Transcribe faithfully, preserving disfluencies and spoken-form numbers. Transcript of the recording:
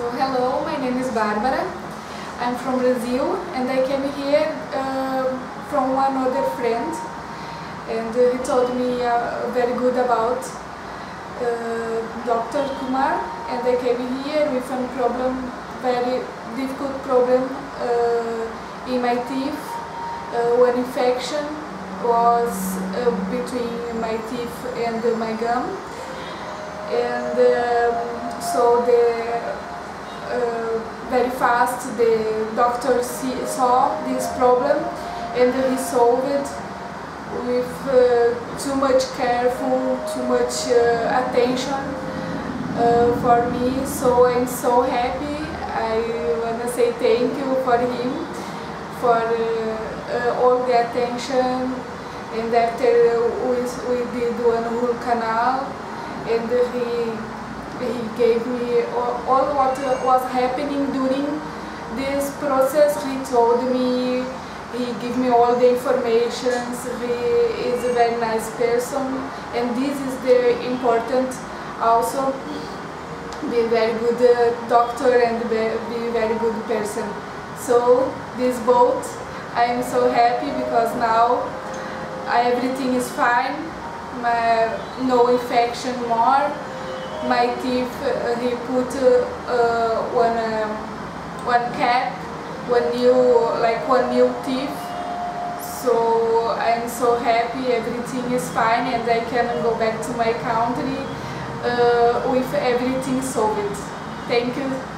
So hello, my name is Bárbara. I'm from Brazil and I came here uh, from one other friend, and uh, he told me uh, very good about uh, Doctor Kumar, and I came here with a problem, very difficult problem uh, in my teeth. Uh, one infection was uh, between my teeth and uh, my gum, and um, so the uh, very fast the doctor see, saw this problem, and he solved it with uh, too much careful, too much uh, attention uh, for me. So I'm so happy. I wanna say thank you for him for uh, uh, all the attention, and after we, we did one root canal, and he he gave me all, all what was happening during this process. He told me, he gave me all the information. He is a very nice person, and this is the important also, be a very good uh, doctor and be, be a very good person. So this both, I am so happy because now everything is fine, my, no infection more. My teeth, uh, he put uh, uh, one uh, one cap, one new like one new teeth. So I'm so happy, everything is fine, and I can go back to my country uh, with everything solved. Thank you.